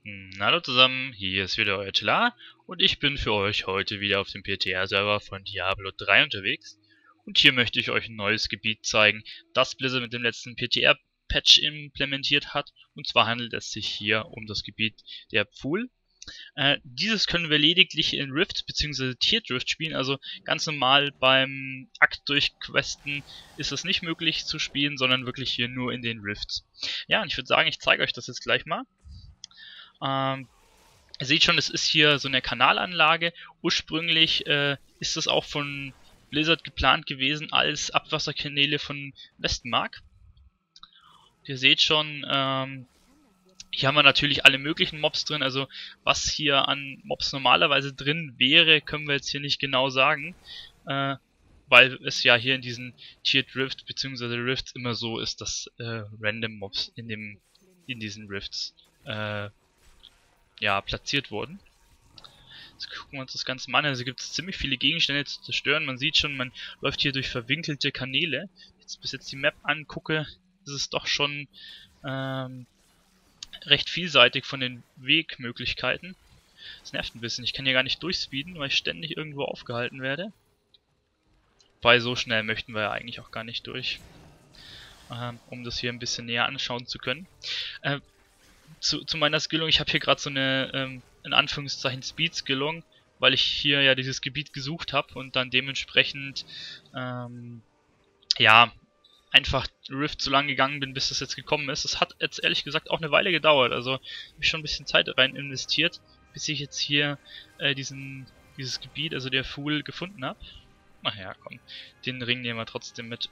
Hallo zusammen, hier ist wieder euer Tila und ich bin für euch heute wieder auf dem PTR-Server von Diablo 3 unterwegs. Und hier möchte ich euch ein neues Gebiet zeigen, das Blizzard mit dem letzten PTR-Patch implementiert hat. Und zwar handelt es sich hier um das Gebiet der Pfuhl. Dieses können wir lediglich in Rift bzw. Tiered Rift spielen, also ganz normal beim Akt durchquesten ist es nicht möglich zu spielen, sondern wirklich hier nur in den Rifts. Ja, und ich würde sagen, ich zeige euch das jetzt gleich mal. Ihr seht schon, es ist hier so eine Kanalanlage. Ursprünglich ist das auch von Blizzard geplant gewesen als Abwasserkanäle von Westmark. Ihr seht schon, hier haben wir natürlich alle möglichen Mobs drin. Also was hier an Mobs normalerweise drin wäre, können wir jetzt hier nicht genau sagen. Weil es ja hier in diesen Tiered Rift bzw. Rifts immer so ist, dass Random Mobs in diesen Rifts ja, platziert wurden. Jetzt gucken wir uns das Ganze mal an. Also gibt es ziemlich viele Gegenstände zu zerstören. Man sieht schon, man läuft hier durch verwinkelte Kanäle. Bis jetzt die Map angucke, ist es doch schon recht vielseitig von den Wegmöglichkeiten. Das nervt ein bisschen. Ich kann hier gar nicht durchspeeden, weil ich ständig irgendwo aufgehalten werde. Weil so schnell möchten wir ja eigentlich auch gar nicht durch. Um das hier ein bisschen näher anschauen zu können. Zu meiner Skillung, ich habe hier gerade so eine, in Anführungszeichen, Speed-Skillung, weil ich hier ja dieses Gebiet gesucht habe und dann dementsprechend, ja, einfach Rift so lange gegangen bin, bis das jetzt gekommen ist. Das hat jetzt ehrlich gesagt auch eine Weile gedauert, also habe ich schon ein bisschen Zeit rein investiert, bis ich jetzt hier dieses Gebiet, also der Pfuhl, gefunden habe. Ach ja, komm, den Ring nehmen wir trotzdem mit.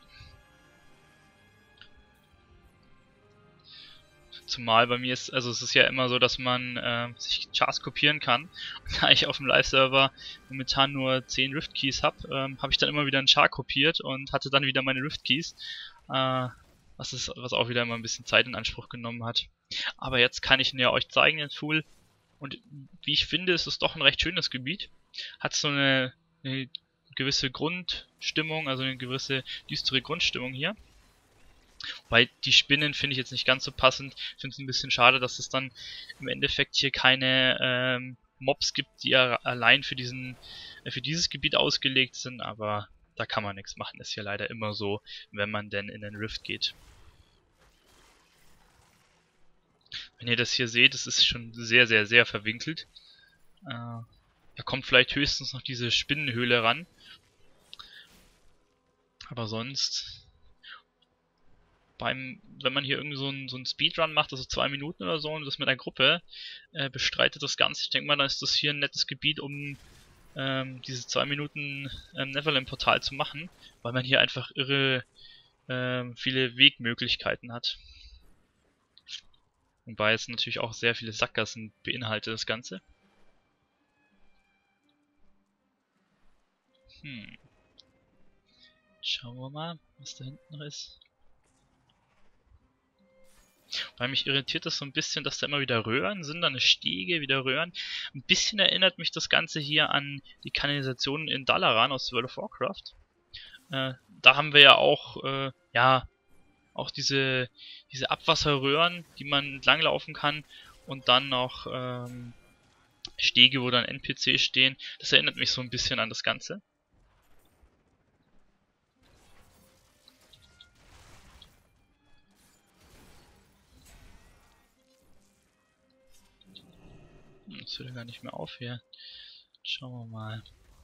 Zumal bei mir ist, also es ist ja immer so, dass man sich Chars kopieren kann. Und da ich auf dem Live-Server momentan nur 10 Rift-Keys habe, habe ich dann immer wieder einen Char kopiert und hatte dann wieder meine Rift-Keys. Was auch wieder immer ein bisschen Zeit in Anspruch genommen hat. Aber jetzt kann ich ihn ja euch zeigen, den Pfuhl. Und wie ich finde, ist es doch ein recht schönes Gebiet. Hat so eine gewisse Grundstimmung, also eine gewisse düstere Grundstimmung hier. Weil die Spinnen finde ich jetzt nicht ganz so passend. Ich finde es ein bisschen schade, dass es dann im Endeffekt hier keine Mobs gibt, die ja allein für dieses Gebiet ausgelegt sind, aber da kann man nichts machen. Ist ja leider immer so, wenn man denn in den Rift geht. Wenn ihr das hier seht, es ist schon sehr, sehr, sehr verwinkelt. Da kommt vielleicht höchstens noch diese Spinnenhöhle ran. Aber sonst, wenn man hier irgendwie so einen Speedrun macht, also 2 Minuten oder so, und das mit einer Gruppe bestreitet das Ganze, ich denke mal, dann ist das hier ein nettes Gebiet, um diese 2 Minuten Neverland-Portal zu machen, weil man hier einfach irre viele Wegmöglichkeiten hat. Wobei es natürlich auch sehr viele Sackgassen beinhaltet, das Ganze. Schauen wir mal, was da hinten noch ist. Weil mich irritiert das so ein bisschen, dass da immer wieder Röhren sind, dann eine Stege, wieder Röhren. Ein bisschen erinnert mich das Ganze hier an die Kanalisation in Dalaran aus World of Warcraft. Da haben wir ja auch, ja, auch diese Abwasserröhren, die man entlanglaufen kann und dann noch Stege, wo dann NPCs stehen. Das erinnert mich so ein bisschen an das Ganze. Das hört ja gar nicht mehr auf hier. Schauen wir mal.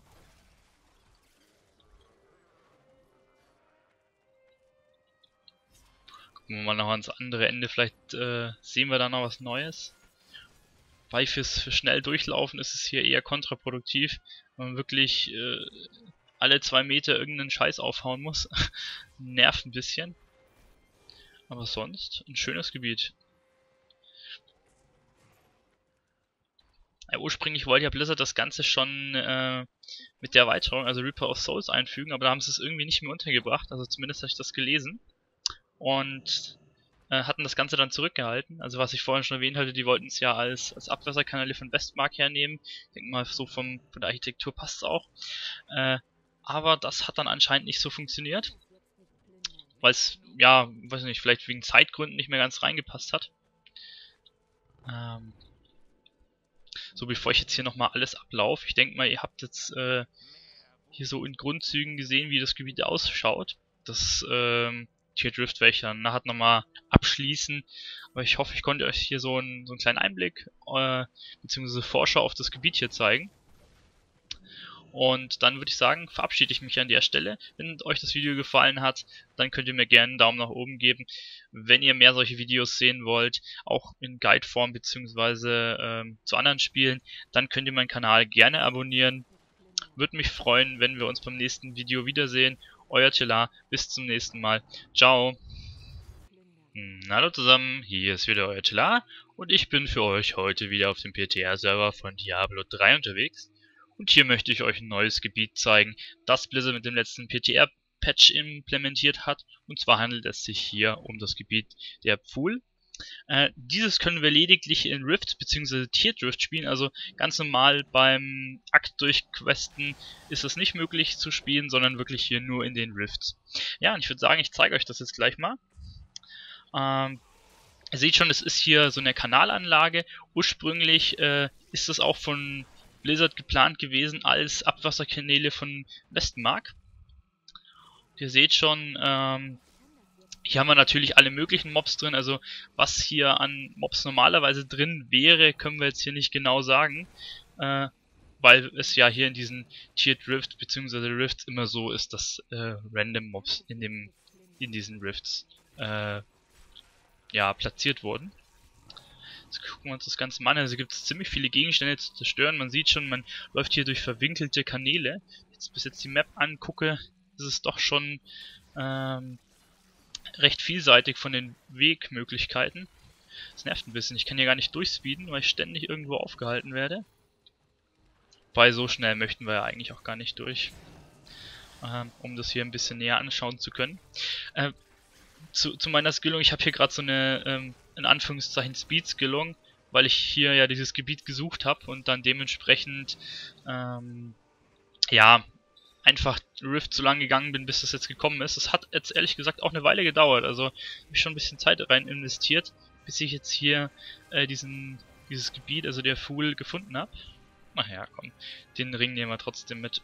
Gucken wir mal noch ans andere Ende. Vielleicht sehen wir da noch was Neues. Weil für schnell durchlaufen ist es hier eher kontraproduktiv, wenn man wirklich alle 2 Meter irgendeinen Scheiß aufhauen muss. Nervt ein bisschen. Aber sonst ein schönes Gebiet. Ursprünglich wollte ja Blizzard das Ganze schon mit der Erweiterung, also Reaper of Souls, einfügen, aber da haben sie es irgendwie nicht mehr untergebracht, also zumindest habe ich das gelesen. Und hatten das Ganze dann zurückgehalten. Also was ich vorhin schon erwähnt hatte, die wollten es ja als Abwasserkanäle von Westmark hernehmen. Ich denke mal, so von der Architektur passt es auch. Aber das hat dann anscheinend nicht so funktioniert. Weil es, ja, weiß nicht, vielleicht wegen Zeitgründen nicht mehr ganz reingepasst hat. So, bevor ich jetzt hier nochmal alles ablaufe, ich denke mal, ihr habt jetzt hier so in Grundzügen gesehen, wie das Gebiet ausschaut. Das Tiered Rift werde ich dann nachher nochmal abschließen. Aber ich hoffe, ich konnte euch hier so einen kleinen Einblick bzw. Vorschau auf das Gebiet hier zeigen. Und dann würde ich sagen, verabschiede ich mich an der Stelle. Wenn euch das Video gefallen hat, dann könnt ihr mir gerne einen Daumen nach oben geben. Wenn ihr mehr solche Videos sehen wollt, auch in Guideform bzw. zu anderen Spielen, dann könnt ihr meinen Kanal gerne abonnieren. Würde mich freuen, wenn wir uns beim nächsten Video wiedersehen. Euer Tila, bis zum nächsten Mal. Ciao. Hallo zusammen, hier ist wieder euer Tila und ich bin für euch heute wieder auf dem PTR-Server von Diablo 3 unterwegs. Und hier möchte ich euch ein neues Gebiet zeigen, das Blizzard mit dem letzten PTR-Patch implementiert hat. Und zwar handelt es sich hier um das Gebiet der Pfuhl. Dieses können wir lediglich in Rift bzw. Tiered Rift spielen, also ganz normal beim Akt durchquesten ist es nicht möglich zu spielen, sondern wirklich hier nur in den Rifts. Ja, und ich würde sagen, ich zeige euch das jetzt gleich mal. Ihr seht schon, es ist hier so eine Kanalanlage. Ursprünglich ist das auch von Blizzard geplant gewesen als Abwasserkanäle von Westmark. Ihr seht schon, hier haben wir natürlich alle möglichen Mobs drin, also was hier an Mobs normalerweise drin wäre, können wir jetzt hier nicht genau sagen, weil es ja hier in diesen Tiered Rift bzw. Rifts immer so ist, dass random Mobs in diesen Rifts ja, platziert wurden. Jetzt gucken wir uns das Ganze mal an. Also gibt es ziemlich viele Gegenstände zu zerstören. Man sieht schon, man läuft hier durch verwinkelte Kanäle. Bis jetzt die Map angucke, ist es doch schon recht vielseitig von den Wegmöglichkeiten. Das nervt ein bisschen. Ich kann hier gar nicht durchspeeden, weil ich ständig irgendwo aufgehalten werde. Wobei, so schnell möchten wir ja eigentlich auch gar nicht durch. Um das hier ein bisschen näher anschauen zu können. Zu meiner Skillung, ich habe hier gerade so eine, in Anführungszeichen, Speed-Skillung, weil ich hier ja dieses Gebiet gesucht habe und dann dementsprechend, ja, einfach Rift so lange gegangen bin, bis das jetzt gekommen ist. Das hat jetzt ehrlich gesagt auch eine Weile gedauert, also habe ich schon ein bisschen Zeit rein investiert, bis ich jetzt hier dieses Gebiet, also der Pfuhl, gefunden habe. Ach ja, komm, den Ring nehmen wir trotzdem mit.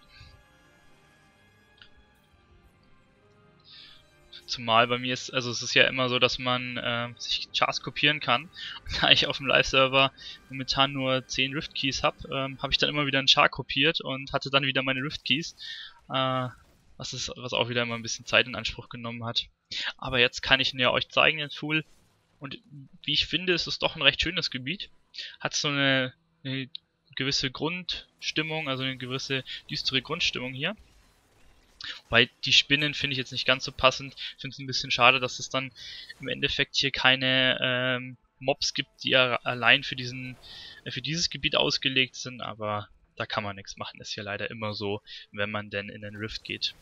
Zumal bei mir ist, also es ist ja immer so, dass man sich Chars kopieren kann. Und da ich auf dem Live-Server momentan nur 10 Rift-Keys habe, habe ich dann immer wieder einen Char kopiert und hatte dann wieder meine Rift-Keys. Was auch wieder immer ein bisschen Zeit in Anspruch genommen hat. Aber jetzt kann ich ihn ja euch zeigen, den Pfuhl. Und wie ich finde, ist es doch ein recht schönes Gebiet. Hat so eine gewisse Grundstimmung, also eine gewisse düstere Grundstimmung hier. Weil die Spinnen finde ich jetzt nicht ganz so passend. Ich finde es ein bisschen schade, dass es dann im Endeffekt hier keine Mobs gibt, die ja allein für dieses Gebiet ausgelegt sind, aber da kann man nichts machen. Ist ja leider immer so, wenn man denn in den Rift geht.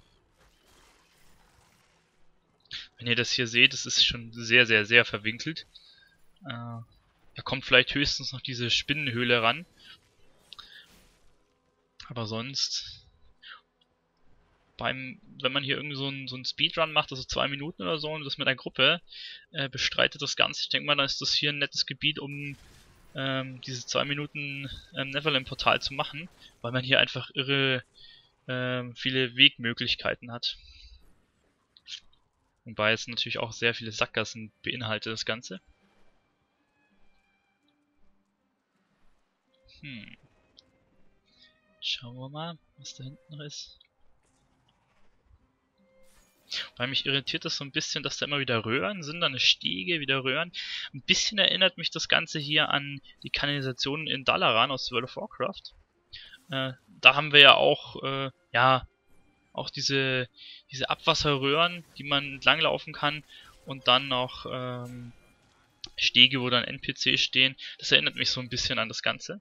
Wenn ihr das hier seht, es ist schon sehr, sehr, sehr verwinkelt. Da kommt vielleicht höchstens noch diese Spinnenhöhle ran. Aber sonst, wenn man hier irgendwie so einen Speedrun macht, also 2 Minuten oder so, und das mit einer Gruppe bestreitet das Ganze, ich denke mal, dann ist das hier ein nettes Gebiet, um diese 2 Minuten Neverland-Portal zu machen, weil man hier einfach irre viele Wegmöglichkeiten hat. Wobei es natürlich auch sehr viele Sackgassen beinhaltet, das Ganze. Schauen wir mal, was da hinten noch ist. Weil mich irritiert das so ein bisschen, dass da immer wieder Röhren sind, dann eine Stiege, wieder Röhren. Ein bisschen erinnert mich das Ganze hier an die Kanalisation in Dalaran aus World of Warcraft. Da haben wir ja auch, ja, auch diese Abwasserröhren, die man entlanglaufen kann und dann noch Stege, wo dann NPCs stehen. Das erinnert mich so ein bisschen an das Ganze.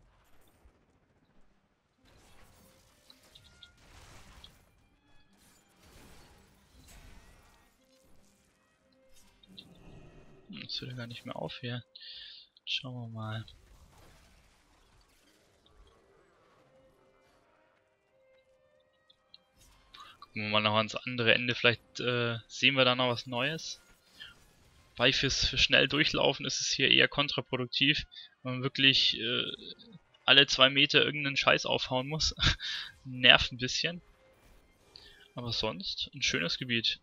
Das hört ja gar nicht mehr auf hier. Schauen wir mal. Gucken wir mal noch ans andere Ende. Vielleicht sehen wir da noch was Neues. Weil für schnell durchlaufen ist es hier eher kontraproduktiv, wenn man wirklich alle 2 Meter irgendeinen Scheiß aufhauen muss. Nervt ein bisschen. Aber sonst ein schönes Gebiet.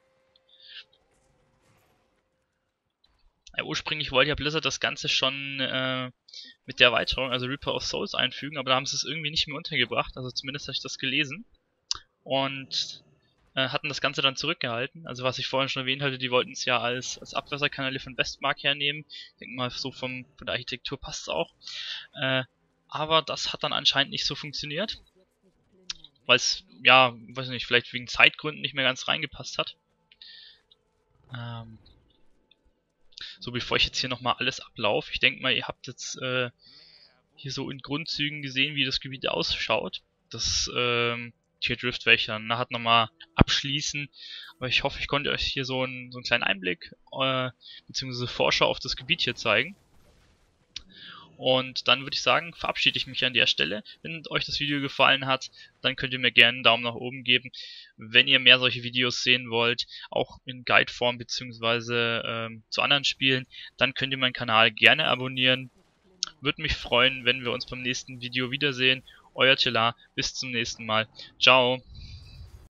Ja, ursprünglich wollte ja Blizzard das Ganze schon mit der Erweiterung, also Reaper of Souls, einfügen, aber da haben sie es irgendwie nicht mehr untergebracht, also zumindest habe ich das gelesen. Und hatten das Ganze dann zurückgehalten. Also was ich vorhin schon erwähnt hatte, die wollten es ja als Abwasserkanäle von Westmark hernehmen. Ich denke mal, so von der Architektur passt es auch. Aber das hat dann anscheinend nicht so funktioniert. Weil es, ja, weiß nicht, vielleicht wegen Zeitgründen nicht mehr ganz reingepasst hat. So, bevor ich jetzt hier nochmal alles ablaufe, ich denke mal, ihr habt jetzt hier so in Grundzügen gesehen, wie das Gebiet ausschaut. Das Tier Drift werde ich dann nachher nochmal abschließen. Aber ich hoffe, ich konnte euch hier so einen kleinen Einblick beziehungsweise Vorschau auf das Gebiet hier zeigen. Und dann würde ich sagen, verabschiede ich mich an der Stelle. Wenn euch das Video gefallen hat, dann könnt ihr mir gerne einen Daumen nach oben geben. Wenn ihr mehr solche Videos sehen wollt, auch in Guideform beziehungsweise zu anderen Spielen, dann könnt ihr meinen Kanal gerne abonnieren. Würde mich freuen, wenn wir uns beim nächsten Video wiedersehen. Euer Tila, bis zum nächsten Mal. Ciao.